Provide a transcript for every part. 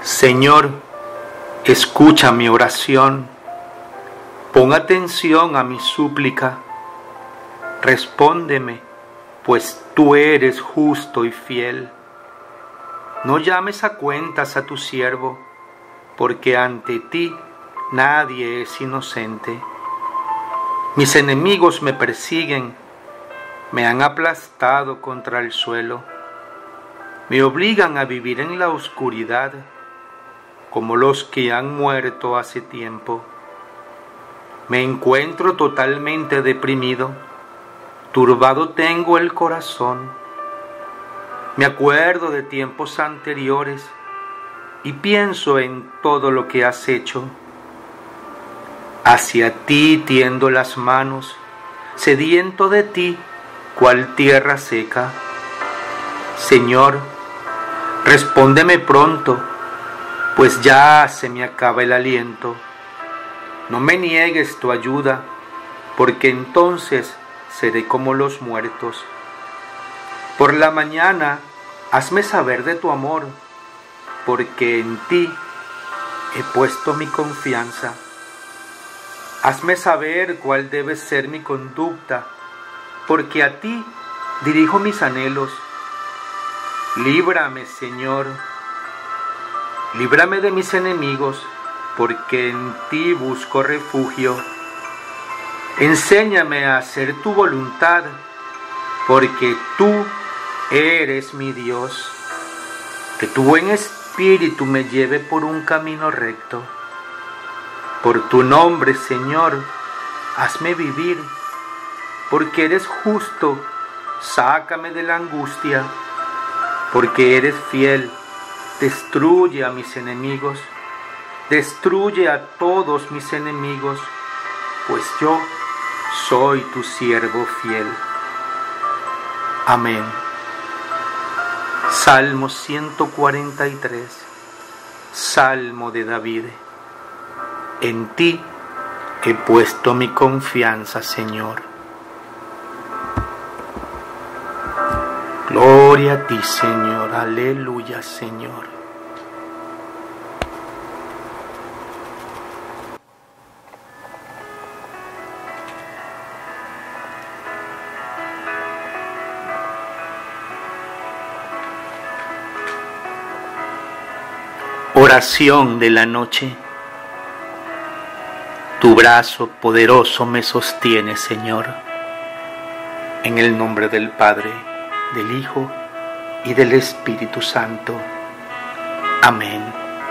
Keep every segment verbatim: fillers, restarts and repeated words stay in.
Señor, escucha mi oración, pon atención a mi súplica, respóndeme, pues tú eres justo y fiel. No llames a cuentas a tu siervo, porque ante ti nadie es inocente. Mis enemigos me persiguen, me han aplastado contra el suelo, me obligan a vivir en la oscuridad, como los que han muerto hace tiempo. Me encuentro totalmente deprimido, turbado tengo el corazón. Me acuerdo de tiempos anteriores y pienso en todo lo que has hecho. Hacia ti tiendo las manos, sediento de ti, cual tierra seca. Señor, respóndeme pronto, pues ya se me acaba el aliento. No me niegues tu ayuda, porque entonces seré como los muertos. Por la mañana, hazme saber de tu amor, porque en ti he puesto mi confianza. Hazme saber cuál debe ser mi conducta, porque a ti dirijo mis anhelos. Líbrame, Señor, líbrame de mis enemigos, porque en ti busco refugio. Enséñame a hacer tu voluntad, porque tú eres mi Dios. Que tu buen espíritu me lleve por un camino recto. Por tu nombre, Señor, hazme vivir, porque eres justo, sácame de la angustia, porque eres fiel, destruye a mis enemigos, destruye a todos mis enemigos, pues yo soy tu siervo fiel. Amén. Salmo ciento cuarenta y tres, Salmo de David. En ti he puesto mi confianza, Señor. Gloria a ti, Señor. Aleluya, Señor. Oración de la noche. Tu brazo poderoso me sostiene, Señor. En el nombre del Padre, del Hijo y del Espíritu Santo. Amén.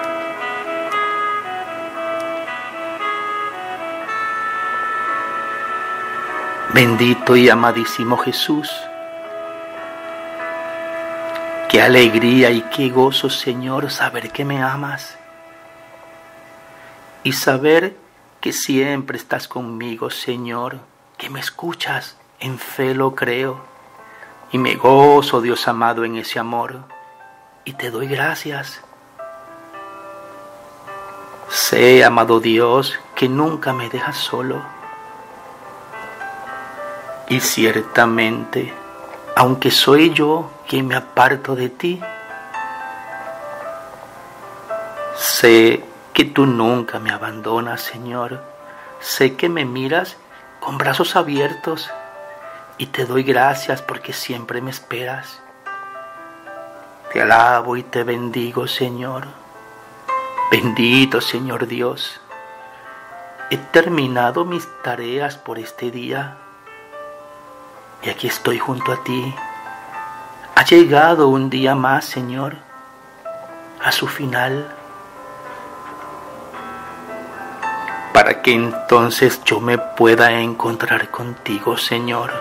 Bendito y amadísimo Jesús, qué alegría y qué gozo, Señor, saber que me amas y saber que siempre estás conmigo, Señor, que me escuchas, en fe lo creo, y me gozo, Dios amado, en ese amor, y te doy gracias. Sé, amado Dios, que nunca me dejas solo, y ciertamente, aunque soy yo quien me aparto de ti, sé que tú nunca me abandonas, Señor. Sé que me miras con brazos abiertos y te doy gracias porque siempre me esperas. Te alabo y te bendigo, Señor. Bendito, Señor Dios. He terminado mis tareas por este día y aquí estoy junto a ti. Ha llegado un día más, Señor, a su final, para que entonces yo me pueda encontrar contigo, Señor,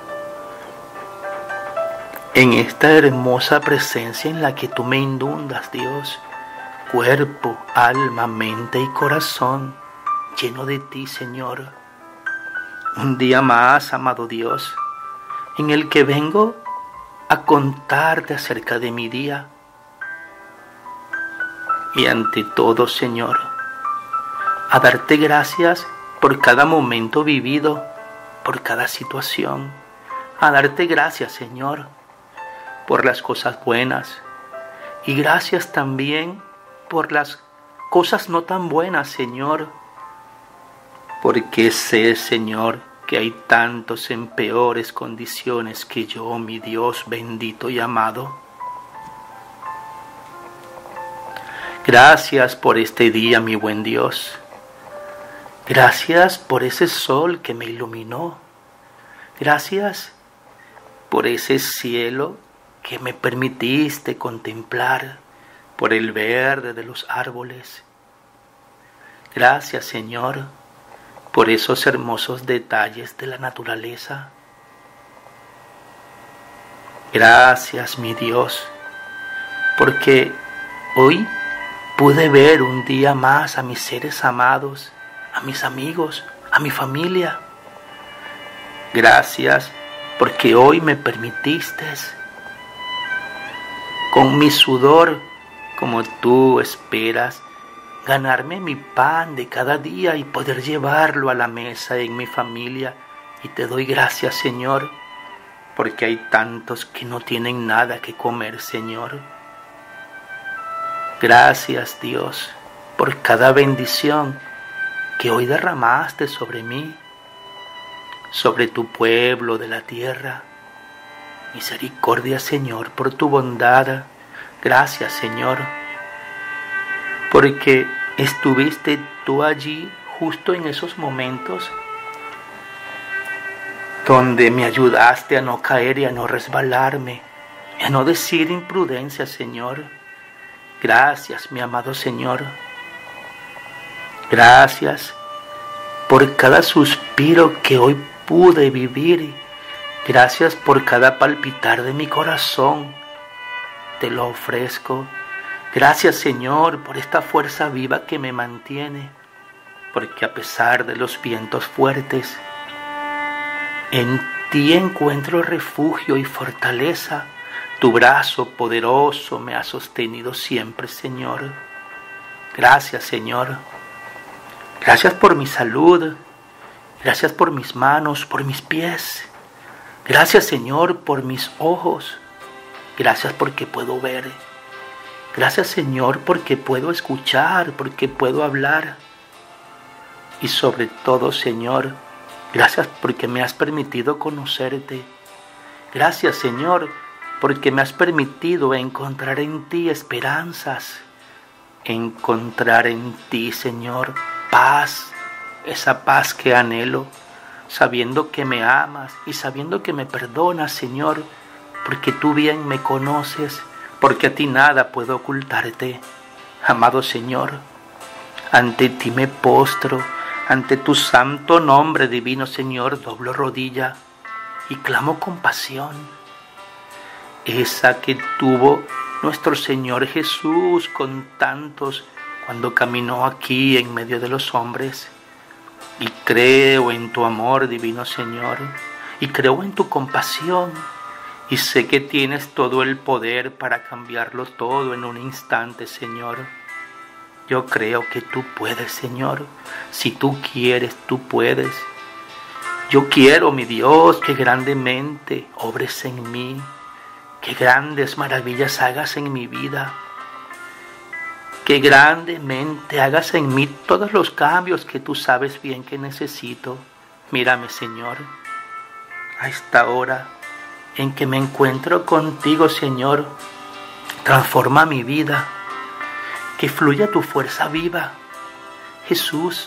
en esta hermosa presencia en la que tú me inundas, Dios, cuerpo, alma, mente y corazón, lleno de ti, Señor. Un día más, amado Dios, en el que vengo a contarte acerca de mi día y ante todo, Señor, a darte gracias por cada momento vivido, por cada situación, a darte gracias, Señor, por las cosas buenas y gracias también por las cosas no tan buenas, Señor, porque sé, Señor, que hay tantos en peores condiciones que yo, mi Dios bendito y amado. Gracias por este día, mi buen Dios. Gracias por ese sol que me iluminó. Gracias por ese cielo que me permitiste contemplar, por el verde de los árboles. Gracias, Señor, por esos hermosos detalles de la naturaleza. Gracias, mi Dios, porque hoy pude ver un día más a mis seres amados, a mis amigos, a mi familia. Gracias porque hoy me permitiste, con mi sudor, como tú esperas, ganarme mi pan de cada día y poder llevarlo a la mesa en mi familia. Y te doy gracias, Señor, porque hay tantos que no tienen nada que comer, Señor. Gracias, Dios, por cada bendición que hoy derramaste sobre mí, sobre tu pueblo de la tierra. Misericordia, Señor, por tu bondad. Gracias, Señor, porque estuviste tú allí justo en esos momentos donde me ayudaste a no caer y a no resbalarme, y a no decir imprudencia, Señor. Gracias, mi amado Señor. Gracias por cada suspiro que hoy pude vivir. Gracias por cada palpitar de mi corazón. Te lo ofrezco. Gracias, Señor, por esta fuerza viva que me mantiene. Porque a pesar de los vientos fuertes, en ti encuentro refugio y fortaleza. Tu brazo poderoso me ha sostenido siempre, Señor. Gracias, Señor. Gracias por mi salud. Gracias por mis manos, por mis pies. Gracias, Señor, por mis ojos. Gracias porque puedo ver. Gracias, Señor, porque puedo escuchar, porque puedo hablar. Y sobre todo, Señor, gracias porque me has permitido conocerte. Gracias, Señor, porque me has permitido encontrar en ti esperanzas, encontrar en ti, Señor, paz, esa paz que anhelo, sabiendo que me amas y sabiendo que me perdonas, Señor, porque tú bien me conoces, porque a ti nada puedo ocultarte. Amado Señor, ante ti me postro, ante tu santo nombre divino, Señor, doblo rodilla y clamo compasión, esa que tuvo nuestro Señor Jesús con tantos cuando caminó aquí en medio de los hombres. Y creo en tu amor, divino Señor, y creo en tu compasión, y sé que tienes todo el poder para cambiarlo todo en un instante, Señor. Yo creo que tú puedes, Señor. Si tú quieres, tú puedes. Yo quiero, mi Dios, que grandemente obres en mí, que grandes maravillas hagas en mi vida, que grandemente hagas en mí todos los cambios que tú sabes bien que necesito. Mírame, Señor, a esta hora en que me encuentro contigo, Señor, transforma mi vida, que fluya tu fuerza viva. Jesús,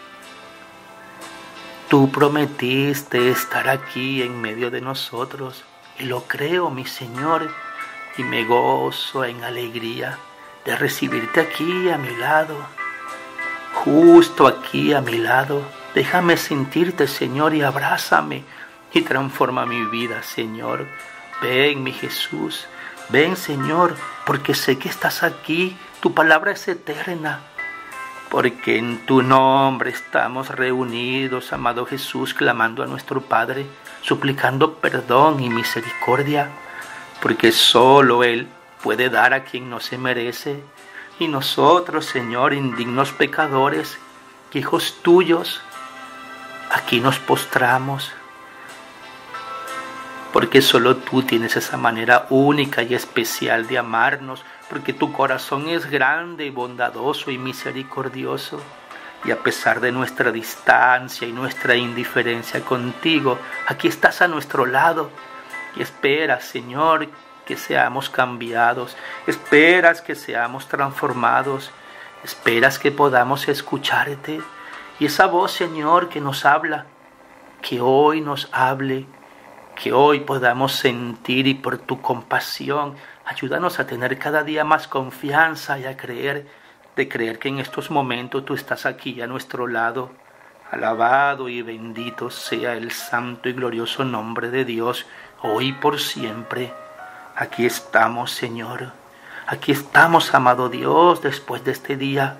tú prometiste estar aquí en medio de nosotros, y lo creo, mi Señor, y me gozo en alegría de recibirte aquí a mi lado, justo aquí a mi lado. Déjame sentirte, Señor, y abrázame y transforma mi vida, Señor. Ven, mi Jesús, ven, Señor, porque sé que estás aquí. Tu palabra es eterna, porque en tu nombre estamos reunidos, amado Jesús, clamando a nuestro Padre, suplicando perdón y misericordia, porque solo Él puede dar a quien no se merece. Y nosotros, Señor, indignos pecadores, hijos tuyos, aquí nos postramos, porque solo tú tienes esa manera única y especial de amarnos, porque tu corazón es grande, bondadoso y misericordioso. Y a pesar de nuestra distancia y nuestra indiferencia contigo, aquí estás a nuestro lado y esperas, Señor, que seamos cambiados, esperas que seamos transformados, esperas que podamos escucharte. Y esa voz, Señor, que nos habla, que hoy nos hable, que hoy podamos sentir, y por tu compasión, ayúdanos a tener cada día más confianza y a creer, de creer que en estos momentos tú estás aquí a nuestro lado. Alabado y bendito sea el santo y glorioso nombre de Dios, hoy y por siempre. Aquí estamos, Señor. Aquí estamos, amado Dios, después de este día.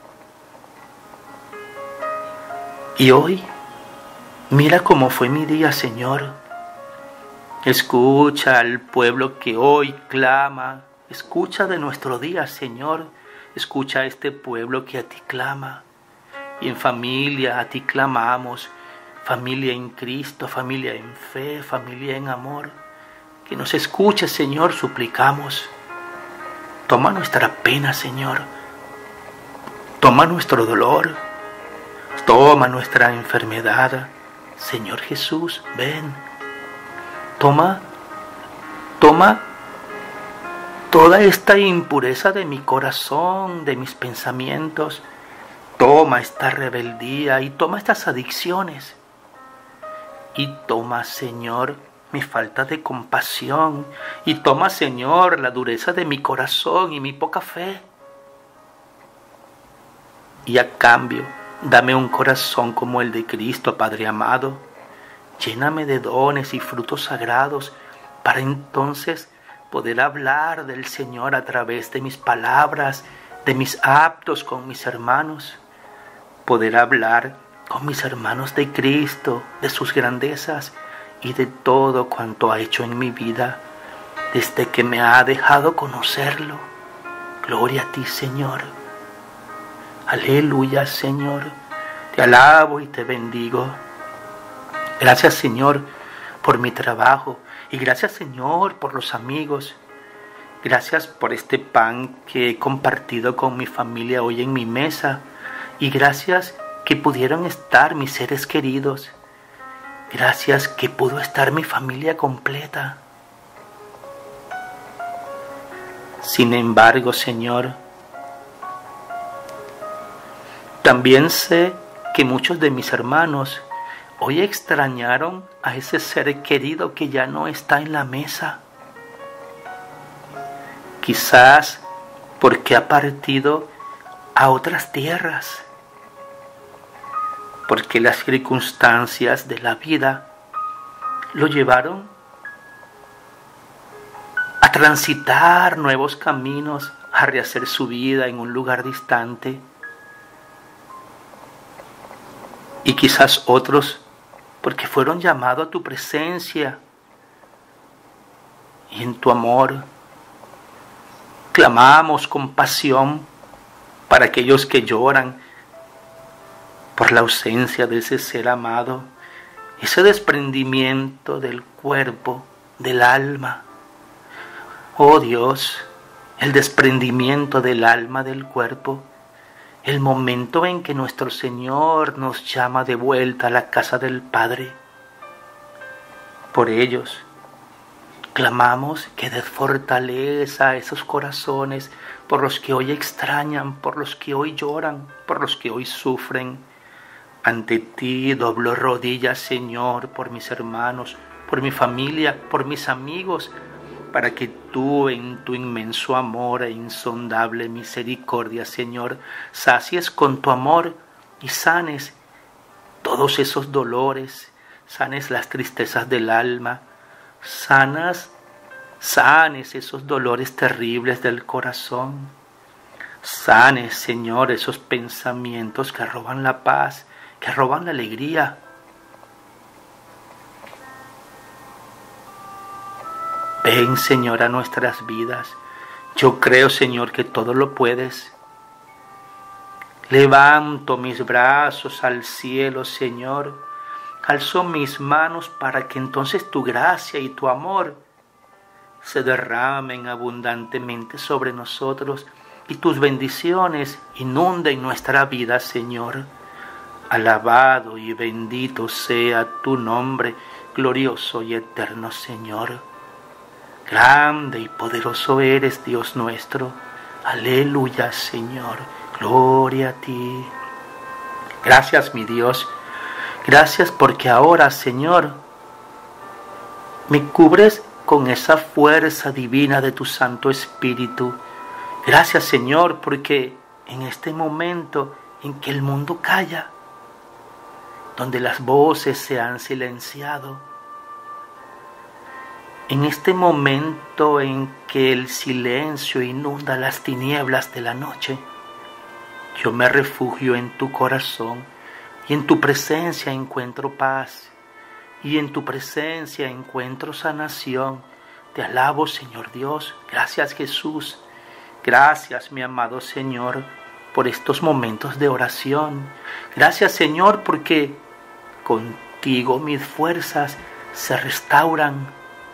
Y hoy, mira cómo fue mi día, Señor. Escucha al pueblo que hoy clama. Escucha de nuestro día, Señor. Escucha a este pueblo que a ti clama. Y en familia a ti clamamos. Familia en Cristo, familia en fe, familia en amor. Que nos escuches, Señor, suplicamos. Toma nuestra pena, Señor. Toma nuestro dolor. Toma nuestra enfermedad. Señor Jesús, ven. Toma, toma toda esta impureza de mi corazón, de mis pensamientos. Toma esta rebeldía y toma estas adicciones. Y toma, Señor, mi falta de compasión. Y toma, Señor, la dureza de mi corazón y mi poca fe. Y a cambio, dame un corazón como el de Cristo, Padre amado. Lléname de dones y frutos sagrados para entonces poder hablar del Señor a través de mis palabras, de mis actos con mis hermanos. Poder hablar con mis hermanos de Cristo, de sus grandezas y de todo cuanto ha hecho en mi vida desde que me ha dejado conocerlo. Gloria a ti, Señor. Aleluya, Señor. Te alabo y te bendigo. Gracias, Señor, por mi trabajo. Y gracias, Señor, por los amigos. Gracias por este pan que he compartido con mi familia hoy en mi mesa. Y gracias que pudieron estar mis seres queridos. Gracias que pudo estar mi familia completa. Sin embargo, Señor, también sé que muchos de mis hermanos hoy extrañaron a ese ser querido que ya no está en la mesa. Quizás porque ha partido a otras tierras, porque las circunstancias de la vida lo llevaron a transitar nuevos caminos, a rehacer su vida en un lugar distante. Y quizás otros porque fueron llamados a tu presencia y en tu amor. Clamamos con pasión para aquellos que lloran por la ausencia de ese ser amado, ese desprendimiento del cuerpo, del alma. Oh Dios, el desprendimiento del alma, del cuerpo, el momento en que nuestro Señor nos llama de vuelta a la casa del Padre. Por ellos clamamos que des fortaleza a esos corazones, por los que hoy extrañan, por los que hoy lloran, por los que hoy sufren. Ante ti doblo rodillas, Señor, por mis hermanos, por mi familia, por mis amigos, para que tú en tu inmenso amor e insondable misericordia, Señor, sacies con tu amor y sanes todos esos dolores, sanes las tristezas del alma, sanas, sanes esos dolores terribles del corazón, sanes, Señor, esos pensamientos que roban la paz, que roban la alegría. Ven, Señor, a nuestras vidas. Yo creo, Señor, que todo lo puedes. Levanto mis brazos al cielo, Señor, alzo mis manos para que entonces tu gracia y tu amor se derramen abundantemente sobre nosotros y tus bendiciones inunden nuestra vida, Señor. Alabado y bendito sea tu nombre, glorioso y eterno Señor. Grande y poderoso eres, Dios nuestro. Aleluya, Señor. Gloria a ti. Gracias, mi Dios. Gracias porque ahora, Señor, me cubres con esa fuerza divina de tu Santo Espíritu. Gracias, Señor, porque en este momento en que el mundo calla, donde las voces se han silenciado, en este momento en que el silencio inunda las tinieblas de la noche, yo me refugio en tu corazón y en tu presencia encuentro paz y en tu presencia encuentro sanación. Te alabo, Señor Dios. Gracias, Jesús. Gracias, mi amado Señor, por estos momentos de oración. Gracias, Señor, porque contigo mis fuerzas se restauran.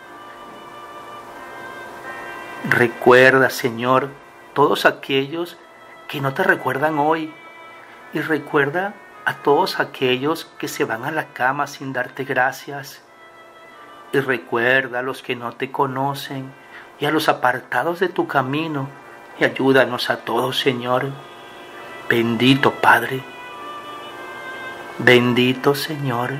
Recuerda, Señor, todos aquellos que no te recuerdan hoy, y recuerda a todos aquellos que se van a la cama sin darte gracias, y recuerda a los que no te conocen y a los apartados de tu camino, y ayúdanos a todos, Señor. Bendito Padre, bendito Señor.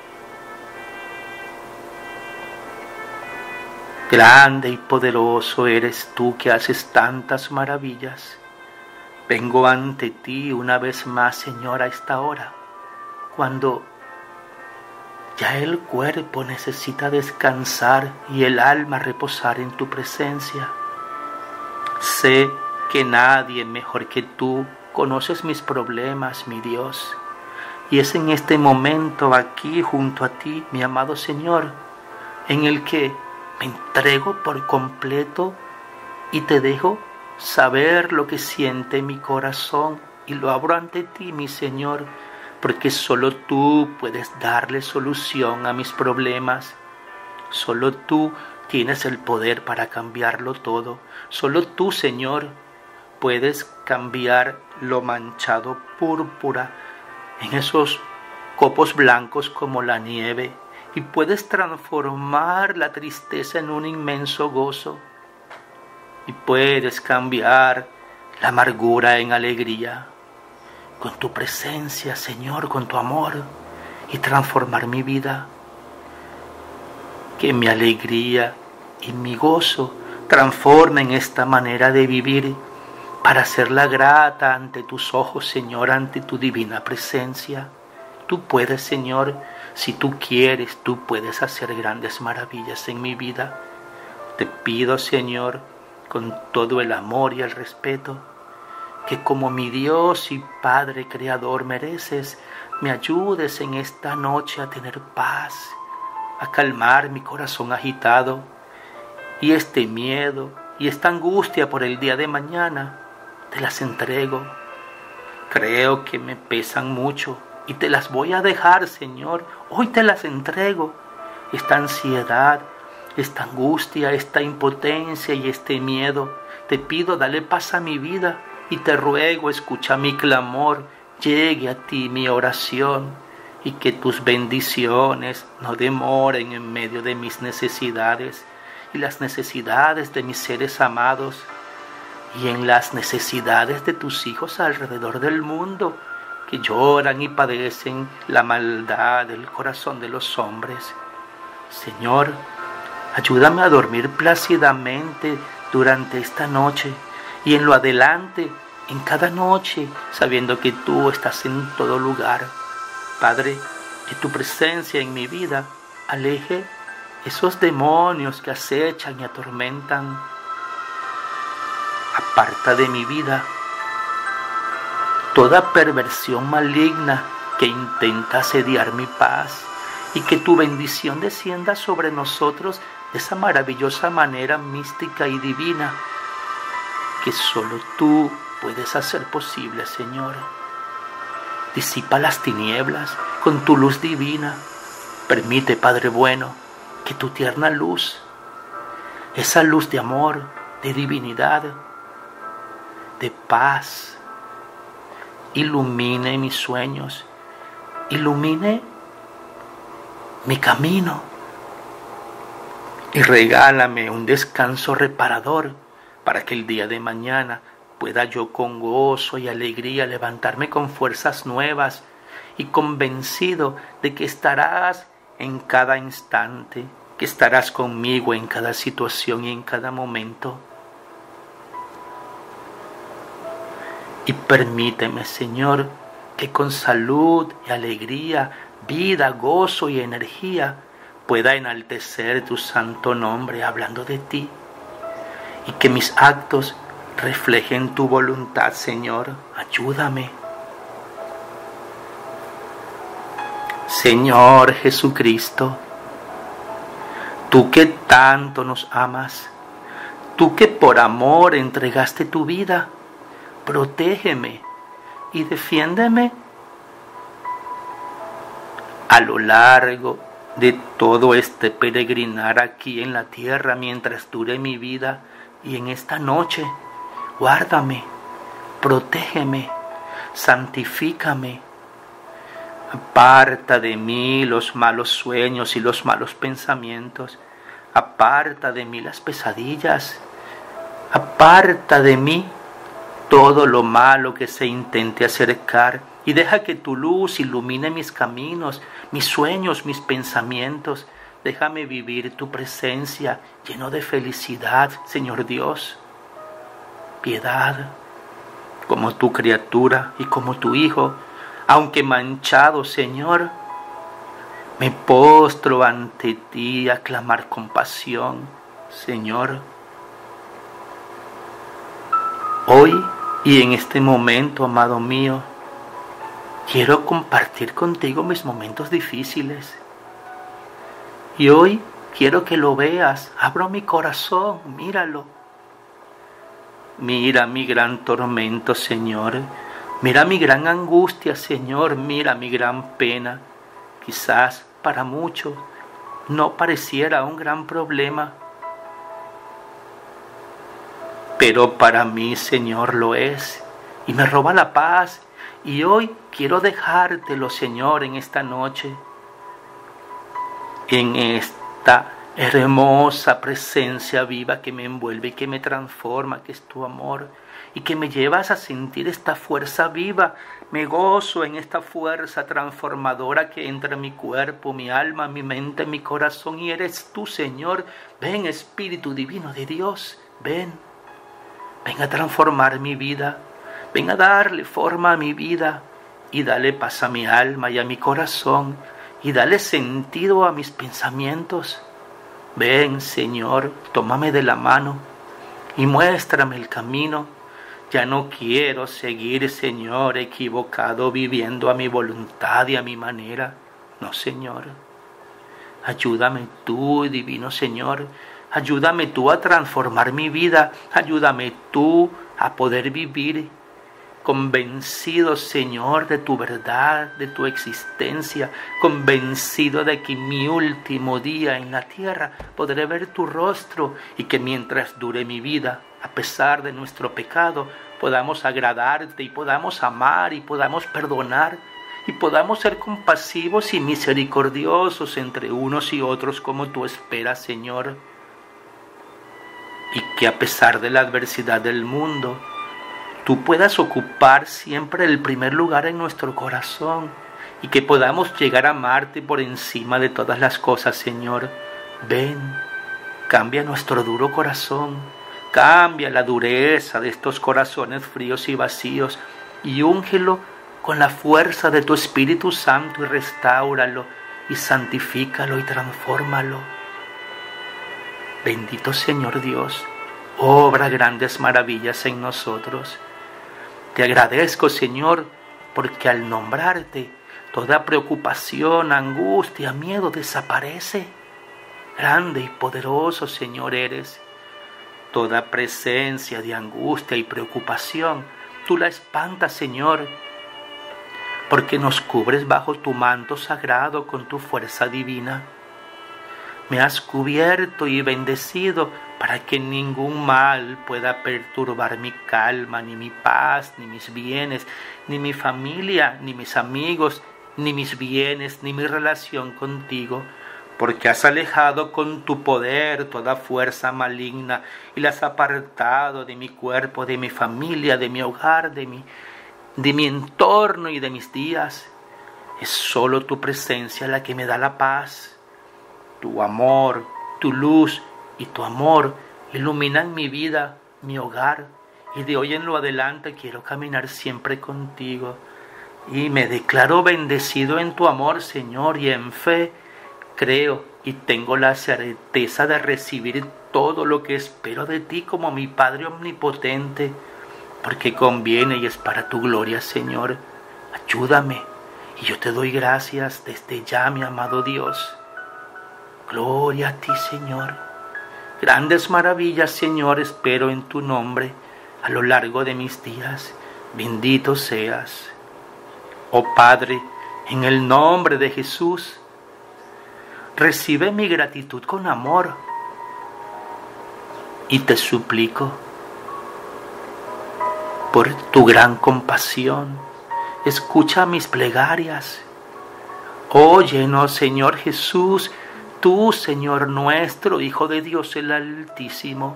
Grande y poderoso eres tú que haces tantas maravillas. Vengo ante ti una vez más, Señor, a esta hora, cuando ya el cuerpo necesita descansar y el alma reposar en tu presencia. Sé que nadie mejor que tú conoces mis problemas, mi Dios, y es en este momento aquí junto a ti, mi amado Señor, en el que me entrego por completo y te dejo saber lo que siente mi corazón y lo abro ante ti, mi Señor, porque solo tú puedes darle solución a mis problemas. Solo tú tienes el poder para cambiarlo todo. Solo tú, Señor, puedes cambiar lo manchado púrpura en esos copos blancos como la nieve, y puedes transformar la tristeza en un inmenso gozo, y puedes cambiar la amargura en alegría con tu presencia, Señor, con tu amor, y transformar mi vida. Que mi alegría y mi gozo transformen esta manera de vivir para hacerla grata ante tus ojos, Señor, ante tu divina presencia. Tú puedes, Señor, si tú quieres, tú puedes hacer grandes maravillas en mi vida. Te pido, Señor, con todo el amor y el respeto, que como mi Dios y Padre Creador mereces, me ayudes en esta noche a tener paz, a calmar mi corazón agitado, y este miedo y esta angustia por el día de mañana, te las entrego. Creo que me pesan mucho y te las voy a dejar, Señor. Hoy te las entrego. Esta ansiedad, esta angustia, esta impotencia y este miedo. Te pido, dale paz a mi vida y te ruego, escucha mi clamor. Llegue a ti mi oración y que tus bendiciones no demoren en medio de mis necesidades y las necesidades de mis seres amados y en las necesidades de tus hijos alrededor del mundo que lloran y padecen la maldad del corazón de los hombres. Señor, ayúdame a dormir plácidamente durante esta noche y en lo adelante, en cada noche, sabiendo que tú estás en todo lugar. Padre, que tu presencia en mi vida aleje esos demonios que acechan y atormentan. Aparta de mi vida toda perversión maligna que intenta asediar mi paz, y que tu bendición descienda sobre nosotros de esa maravillosa manera mística y divina que solo tú puedes hacer posible, Señor. Disipa las tinieblas con tu luz divina Permite, Padre bueno, que tu tierna luz, esa luz de amor, de divinidad, de paz, ilumine mis sueños, ilumine mi camino y regálame un descanso reparador para que el día de mañana pueda yo con gozo y alegría levantarme con fuerzas nuevas y convencido de que estarás en cada instante, que estarás conmigo en cada situación y en cada momento. Y permíteme, Señor, que con salud y alegría, vida, gozo y energía pueda enaltecer tu santo nombre hablando de ti, y que mis actos reflejen tu voluntad, Señor. Ayúdame. Señor Jesucristo, tú que tanto nos amas, tú que por amor entregaste tu vida, protégeme y defiéndeme a lo largo de todo este peregrinar aquí en la tierra mientras dure mi vida, y en esta noche guárdame, protégeme, santifícame. Aparta de mí los malos sueños y los malos pensamientos. Aparta de mí las pesadillas. Aparta de mí todo lo malo que se intente acercar, y deja que tu luz ilumine mis caminos, mis sueños, mis pensamientos. Déjame vivir tu presencia lleno de felicidad, Señor Dios. Piedad, como tu criatura y como tu hijo, aunque manchado, Señor, me postro ante ti a clamar compasión, Señor. Hoy y en este momento, amado mío, quiero compartir contigo mis momentos difíciles. Y hoy quiero que lo veas. Abro mi corazón, míralo. Mira mi gran tormento, Señor. Mira mi gran angustia, Señor. Mira mi gran pena. Quizás para muchos no pareciera un gran problema, pero para mí, Señor, lo es. Y me roba la paz. Y hoy quiero dejártelo, Señor, en esta noche, en esta hermosa presencia viva que me envuelve y que me transforma, que es tu amor, y que me llevas a sentir esta fuerza viva. Me gozo en esta fuerza transformadora que entra en mi cuerpo, mi alma, mi mente, mi corazón, y eres tú, Señor. Ven, Espíritu Divino de Dios, ven, ven a transformar mi vida, ven a darle forma a mi vida, y dale paz a mi alma y a mi corazón, y dale sentido a mis pensamientos. Ven, Señor, tómame de la mano y muéstrame el camino. Ya no quiero seguir, Señor, equivocado, viviendo a mi voluntad y a mi manera. No, Señor. Ayúdame tú, Divino Señor. Ayúdame tú a transformar mi vida. Ayúdame tú a poder vivir convencido, Señor, de tu verdad, de tu existencia, convencido de que mi último día en la tierra podré ver tu rostro, y que mientras dure mi vida, a pesar de nuestro pecado, podamos agradarte y podamos amar y podamos perdonar y podamos ser compasivos y misericordiosos entre unos y otros como tú esperas, Señor. Y que a pesar de la adversidad del mundo, tú puedas ocupar siempre el primer lugar en nuestro corazón, y que podamos llegar a amarte por encima de todas las cosas, Señor. Ven, cambia nuestro duro corazón, cambia la dureza de estos corazones fríos y vacíos, y úngelo con la fuerza de tu Espíritu Santo, y restáuralo, y santifícalo, y transfórmalo. Bendito Señor Dios, obra grandes maravillas en nosotros. Te agradezco, Señor, porque al nombrarte, toda preocupación, angustia, miedo desaparece. Grande y poderoso, Señor, eres. Toda presencia de angustia y preocupación, tú la espantas, Señor, porque nos cubres bajo tu manto sagrado con tu fuerza divina. Me has cubierto y bendecido para que ningún mal pueda perturbar mi calma, ni mi paz, ni mis bienes, ni mi familia, ni mis amigos, ni mis bienes, ni mi relación contigo, porque has alejado con tu poder toda fuerza maligna y la has apartado de mi cuerpo, de mi familia, de mi hogar, de mi, de mi entorno y de mis días. Es solo tu presencia la que me da la paz. Tu amor, tu luz y tu amor iluminan mi vida, mi hogar, y de hoy en lo adelante quiero caminar siempre contigo. Y me declaro bendecido en tu amor, Señor, y en fe creo y tengo la certeza de recibir todo lo que espero de ti como mi Padre omnipotente, porque conviene y es para tu gloria, Señor. Ayúdame, y yo te doy gracias desde ya, mi amado Dios. Gloria a ti, Señor. Grandes maravillas, Señor, espero en tu nombre a lo largo de mis días. Bendito seas. Oh Padre, en el nombre de Jesús, recibe mi gratitud con amor y te suplico por tu gran compasión. Escucha mis plegarias. Óyenos, Señor Jesús, tú, Señor nuestro, Hijo de Dios el Altísimo.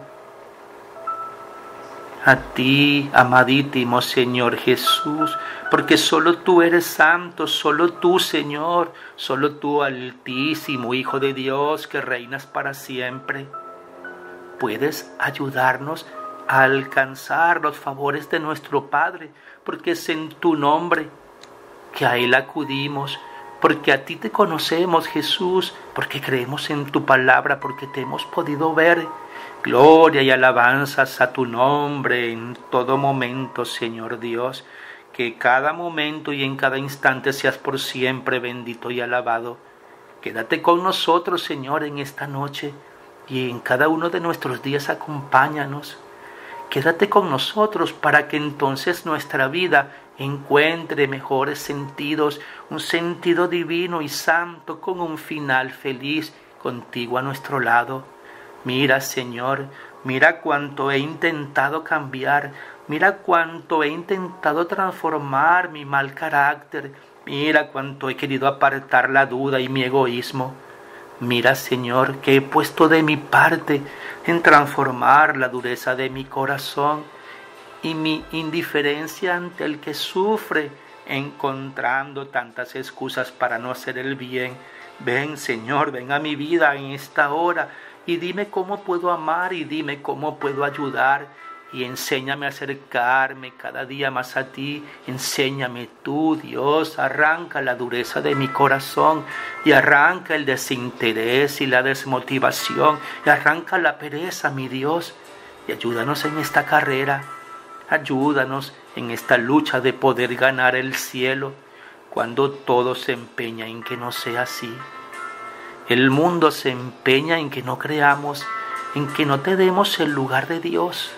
A ti, amadísimo Señor Jesús, porque solo tú eres santo, solo tú, Señor, solo tú, Altísimo, Hijo de Dios, que reinas para siempre, puedes ayudarnos a alcanzar los favores de nuestro Padre, porque es en tu nombre que a Él acudimos, porque a ti te conocemos, Jesús, porque creemos en tu palabra, porque te hemos podido ver. Gloria y alabanzas a tu nombre en todo momento, Señor Dios. Que cada momento y en cada instante seas por siempre bendito y alabado. Quédate con nosotros, Señor, en esta noche y en cada uno de nuestros días acompáñanos. Quédate con nosotros para que entonces nuestra vida encuentre mejores sentidos, un sentido divino y santo con un final feliz contigo a nuestro lado. Mira, Señor, mira cuánto he intentado cambiar, mira cuánto he intentado transformar mi mal carácter, mira cuánto he querido apartar la duda y mi egoísmo. Mira, Señor, que he puesto de mi parte en transformar la dureza de mi corazón y mi indiferencia ante el que sufre, encontrando tantas excusas para no hacer el bien. Ven, Señor, ven a mi vida en esta hora y dime cómo puedo amar y dime cómo puedo ayudar. Y enséñame a acercarme cada día más a ti. Enséñame tú, Dios, arranca la dureza de mi corazón y arranca el desinterés y la desmotivación y arranca la pereza, mi Dios, y ayúdanos en esta carrera, ayúdanos en esta lucha de poder ganar el cielo cuando todo se empeña en que no sea así. El mundo se empeña en que no creamos, en que no te demos el lugar de Dios.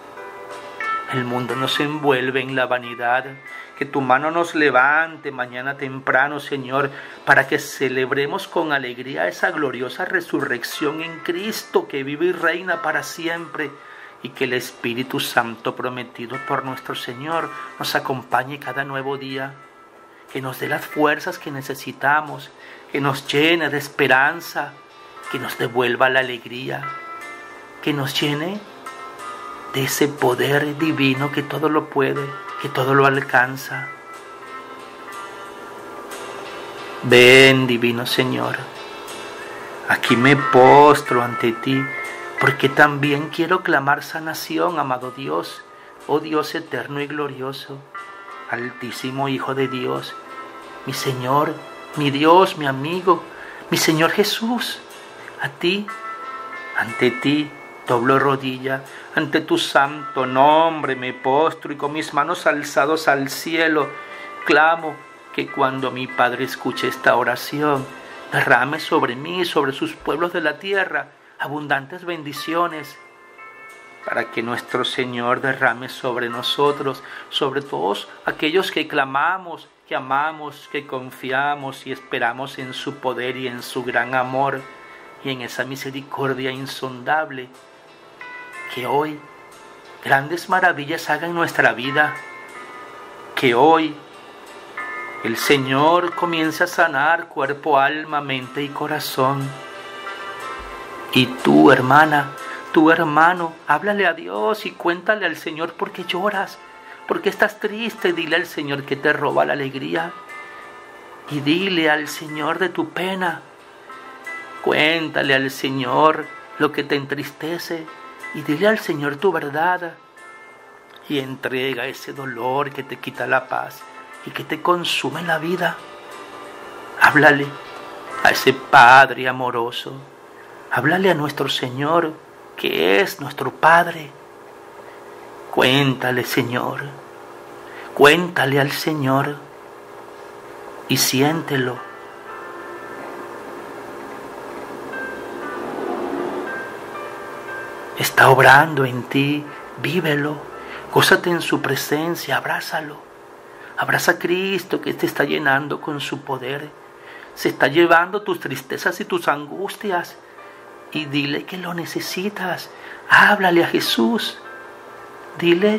El mundo nos envuelve en la vanidad. Que tu mano nos levante mañana temprano, Señor, para que celebremos con alegría esa gloriosa resurrección en Cristo que vive y reina para siempre, y que el Espíritu Santo prometido por nuestro Señor nos acompañe cada nuevo día, que nos dé las fuerzas que necesitamos, que nos llene de esperanza, que nos devuelva la alegría, que nos llene de ese poder divino que todo lo puede, que todo lo alcanza. Ven, divino Señor, aquí me postro ante ti, porque también quiero clamar sanación, amado Dios, oh Dios eterno y glorioso, Altísimo Hijo de Dios, mi Señor, mi Dios, mi amigo, mi Señor Jesús. A ti, ante ti, doblo rodilla, ante tu santo nombre me postro y con mis manos alzados al cielo clamo que cuando mi Padre escuche esta oración derrame sobre mí y sobre sus pueblos de la tierra abundantes bendiciones, para que nuestro Señor derrame sobre nosotros, sobre todos aquellos que clamamos, que amamos, que confiamos y esperamos en su poder y en su gran amor y en esa misericordia insondable, que hoy grandes maravillas haga en nuestra vida, que hoy el Señor comience a sanar cuerpo, alma, mente y corazón. Y tú, hermana, tu hermano, háblale a Dios y cuéntale al Señor por qué lloras, por qué estás triste. Dile al Señor que te roba la alegría y dile al Señor de tu pena. Cuéntale al Señor lo que te entristece y dile al Señor tu verdad y entrega ese dolor que te quita la paz y que te consume la vida. Háblale a ese Padre amoroso, háblale a nuestro Señor, que es nuestro Padre. Cuéntale, Señor, cuéntale al Señor y siéntelo. Está obrando en ti, vívelo, gózate en su presencia, abrázalo. Abraza a Cristo que te está llenando con su poder. Se está llevando tus tristezas y tus angustias. Y dile que lo necesitas. Háblale a Jesús. Dile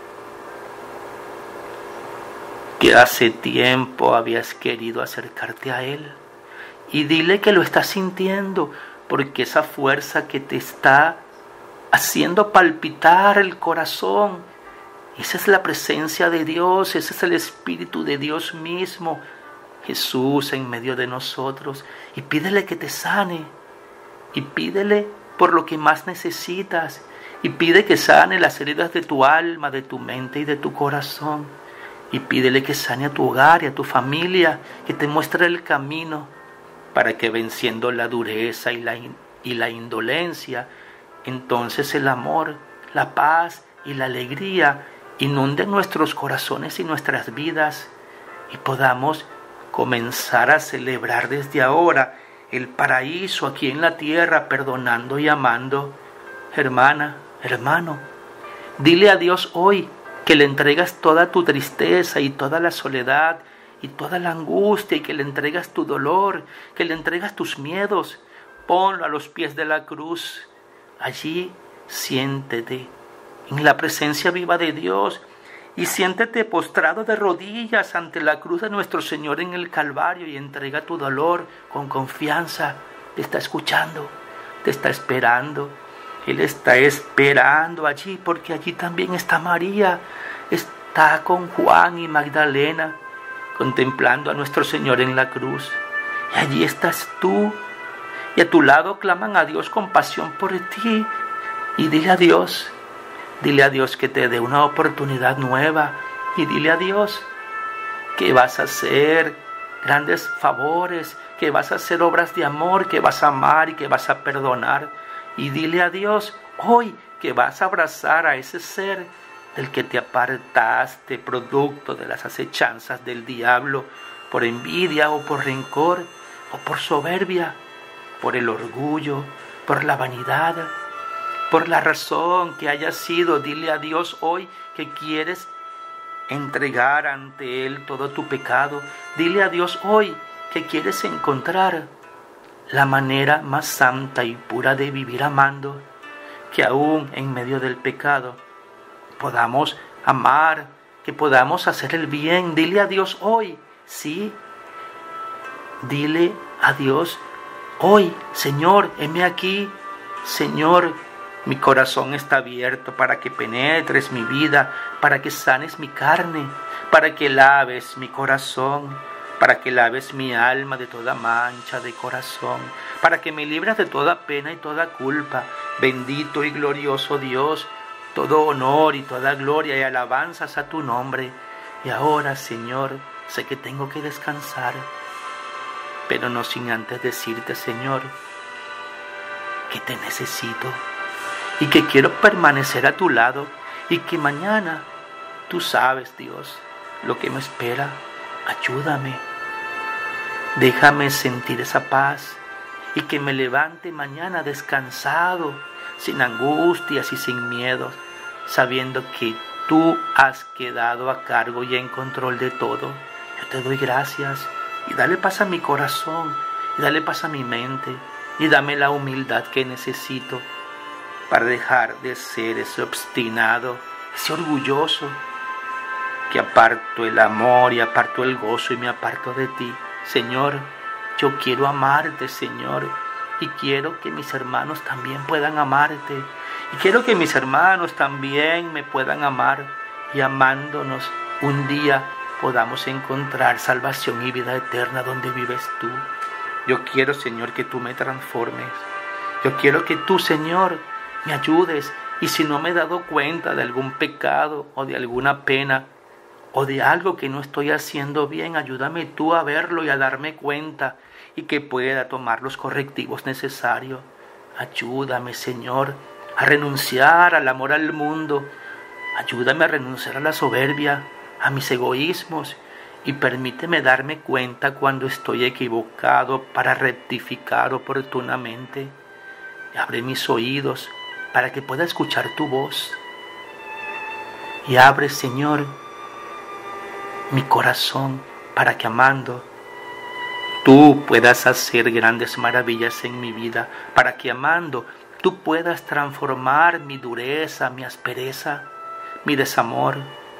que hace tiempo habías querido acercarte a Él. Y dile que lo estás sintiendo, porque esa fuerza que te está haciendo palpitar el corazón, esa es la presencia de Dios, ese es el Espíritu de Dios mismo, Jesús en medio de nosotros. Y pídele que te sane. Y pídele por lo que más necesitas. Y pide que sane las heridas de tu alma, de tu mente y de tu corazón. Y pídele que sane a tu hogar y a tu familia, que te muestre el camino para que venciendo la dureza y la, in- y la indolencia, entonces el amor, la paz y la alegría inunden nuestros corazones y nuestras vidas y podamos comenzar a celebrar desde ahora el paraíso aquí en la tierra, perdonando y amando. Hermana, hermano, dile a Dios hoy que le entregas toda tu tristeza y toda la soledad y toda la angustia y que le entregas tu dolor, que le entregas tus miedos. Ponlo a los pies de la cruz. Allí siéntete en la presencia viva de Dios y siéntete postrado de rodillas ante la cruz de nuestro Señor en el Calvario y entrega tu dolor con confianza. Te está escuchando, te está esperando. Él está esperando allí porque allí también está María. Está con Juan y Magdalena contemplando a nuestro Señor en la cruz. Y allí estás tú. Y a tu lado claman a Dios con pasión por ti. Y dile a Dios, dile a Dios que te dé una oportunidad nueva. Y dile a Dios que vas a hacer grandes favores, que vas a hacer obras de amor, que vas a amar y que vas a perdonar. Y dile a Dios hoy que vas a abrazar a ese ser del que te apartaste, producto de las acechanzas del diablo, por envidia o por rencor o por soberbia, por el orgullo, por la vanidad, por la razón que haya sido. Dile a Dios hoy que quieres entregar ante Él todo tu pecado. Dile a Dios hoy que quieres encontrar la manera más santa y pura de vivir amando, que aún en medio del pecado podamos amar, que podamos hacer el bien. Dile a Dios hoy, sí, dile a Dios hoy, Señor, heme aquí, Señor, mi corazón está abierto para que penetres mi vida, para que sanes mi carne, para que laves mi corazón, para que laves mi alma de toda mancha de corazón, para que me libres de toda pena y toda culpa. Bendito y glorioso Dios, todo honor y toda gloria y alabanzas a tu nombre. Y ahora, Señor, sé que tengo que descansar, pero no sin antes decirte, Señor, que te necesito y que quiero permanecer a tu lado y que mañana tú sabes, Dios, lo que me espera. Ayúdame, déjame sentir esa paz y que me levante mañana descansado, sin angustias y sin miedos, sabiendo que tú has quedado a cargo y en control de todo. Yo te doy gracias y dale paz a mi corazón y dale paz a mi mente y dame la humildad que necesito para dejar de ser ese obstinado, ese orgulloso, que aparto el amor y aparto el gozo y me aparto de ti. Señor, yo quiero amarte, Señor, y quiero que mis hermanos también puedan amarte, y quiero que mis hermanos también me puedan amar, y amándonos un día podamos encontrar salvación y vida eterna donde vives tú. Yo quiero, Señor, que tú me transformes. Yo quiero que tú, Señor, me ayudes, y si no me he dado cuenta de algún pecado o de alguna pena o de algo que no estoy haciendo bien, ayúdame tú a verlo y a darme cuenta y que pueda tomar los correctivos necesarios. Ayúdame, Señor, a renunciar al amor al mundo. Ayúdame a renunciar a la soberbia, a mis egoísmos, y permíteme darme cuenta cuando estoy equivocado para rectificar oportunamente. Abre mis oídos para que pueda escuchar tu voz. Y abre, Señor, mi corazón para que amando tú puedas hacer grandes maravillas en mi vida, para que amando tú puedas transformar mi dureza, mi aspereza, mi desamor,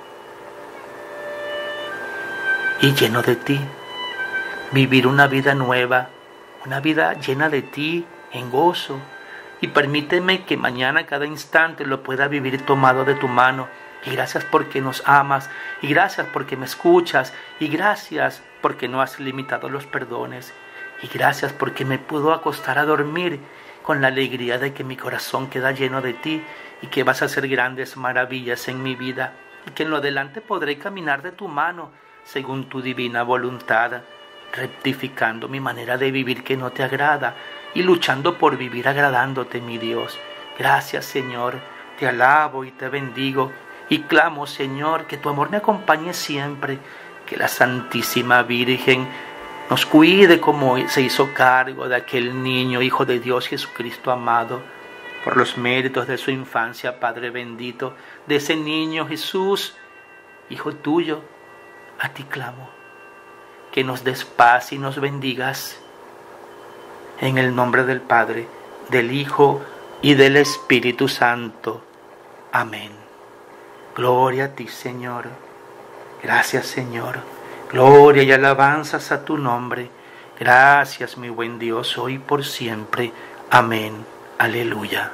y lleno de ti, vivir una vida nueva, una vida llena de ti, en gozo. Y permíteme que mañana, cada instante, lo pueda vivir tomado de tu mano. Y gracias porque nos amas, y gracias porque me escuchas, y gracias porque no has limitado los perdones, y gracias porque me puedo acostar a dormir con la alegría de que mi corazón queda lleno de ti, y que vas a hacer grandes maravillas en mi vida, y que en lo adelante podré caminar de tu mano, según tu divina voluntad, rectificando mi manera de vivir que no te agrada, y luchando por vivir agradándote, mi Dios. Gracias, Señor, te alabo y te bendigo, y clamo, Señor, que tu amor me acompañe siempre, que la Santísima Virgen nos cuide como se hizo cargo de aquel niño, Hijo de Dios Jesucristo amado, por los méritos de su infancia, Padre bendito, de ese niño Jesús, Hijo tuyo. A ti clamo, que nos des paz y nos bendigas, en el nombre del Padre, del Hijo y del Espíritu Santo. Amén. Gloria a ti, Señor. Gracias, Señor. Gloria y alabanzas a tu nombre. Gracias, mi buen Dios, hoy y por siempre. Amén. Aleluya.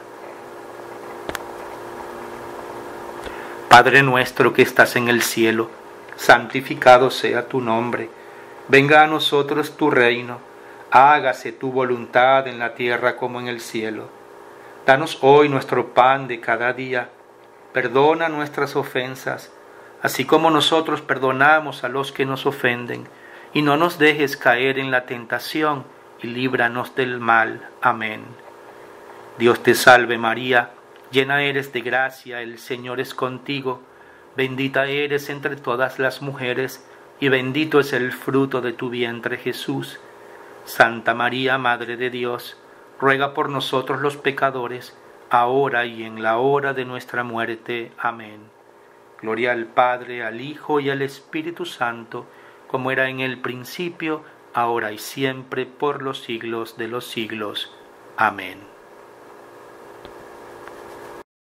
Padre nuestro que estás en el cielo, santificado sea tu nombre. Venga a nosotros tu reino. Hágase tu voluntad en la tierra como en el cielo. Danos hoy nuestro pan de cada día. Perdona nuestras ofensas, así como nosotros perdonamos a los que nos ofenden. Y no nos dejes caer en la tentación, y líbranos del mal. Amén. Dios te salve María, llena eres de gracia, el Señor es contigo. Bendita eres entre todas las mujeres, y bendito es el fruto de tu vientre Jesús. Santa María, Madre de Dios, ruega por nosotros los pecadores, ahora y en la hora de nuestra muerte. Amén. Gloria al Padre, al Hijo y al Espíritu Santo, como era en el principio, ahora y siempre, por los siglos de los siglos. Amén.